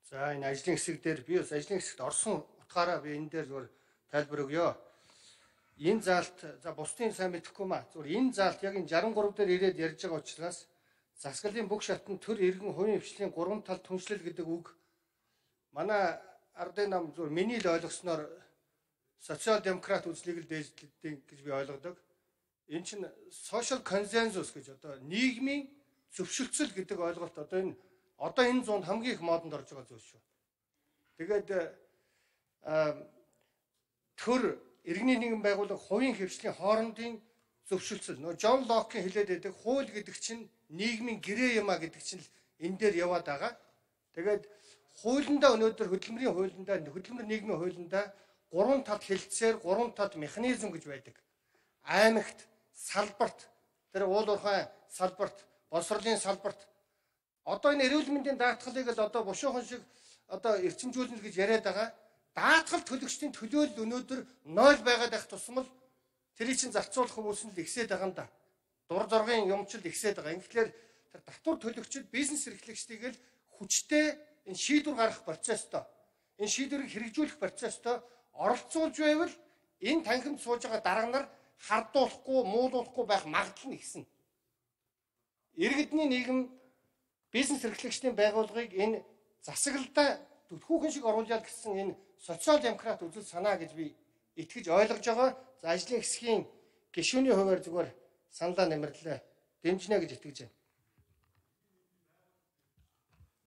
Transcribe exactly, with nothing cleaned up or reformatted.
За энэ ажлын хэсэг дээр би бас ажлын хэсэгт орсон утгаараа би энэ дээр зүгээр тайлбар өгье. Энэ заалт за бусдын сайн мэдэхгүй маа. Зүгээр энэ заалт яг энэ шестдесет и три дээр ирээд ярьж байгаа учраас засаглалын бүх шатнд төр иргэн хувийн хвшлийн гурван тал түншлэл гэдэг үг манай ардын нам зүгээр миний л ойлгосноор социал демократ үзлийг л дээжлэдэг гэж би ойлгодог. Энэ чинь social consensus гэж одоо нийгмийн зөвшөлтсөл гэдэг ойлголт одоо энэ одоо энэ зуунд хамгийн их модонд орж байгаа зүйл шүү. Тэгээд төр иргэний нэгэн байгууллага хувийн хвшлийн хоорондын зөвшөлтсөл. Нөө Джон Локийн хэлээд байдаг хууль гэдэг чинь нийгмийн гэрээ юм а гэдэг чинь энэ дээр яваад байгаа. Тэгээд хуулиндаа өнөөдөр хөдөлмөрийн хуулиндаа хөдөлмөр нийгмийн хуулиндаа гурван тал хэлцээр гурван тал механизм гэж байдаг. Аймагт, салбарт, тэр уул уурхай салбарт, боловсролын салбарт одоо энэ эрүүл мэндийн даатгалыг л одоо бушуухан шиг одоо эрчимжүүлнэ гэж яриад байгаа. Даатгал төлөгчдийн төлөөлөл өнөөдөр ноль байгаад байх тусмал тэрийг чинь зарцуулах хүмүүс нь л ихсээд байгаа юм да. Дур зоргийн юмчил ихсээд байгаа. Тэгэхээр тэр татвар төлөгчд бизнес эрхлэгчдийг л хүчтэй энэ шийдвэр гаргах процесстой энэ шийдвэрийг хэрэгжүүлэх процесстой оролцуулж байвал энэ танхимд сууж байгаа дарга нар хардуулахгүй, муулуулахгүй байх магадлал нь ихсэн. Иргэдний нийгэм бизнес эрхлэгчдийн байгууллагыг энэ засаглалдаа түүхэн шиг оруулаад гэсэн энэ социал демократ үзэл санаа гэж би итгэж ойлгож байгаа. За ажлын хэсгийн гишүүний хуваар зүгээр саналаа нэмэрлээ. Дэмжинэ гэж итгэж байна.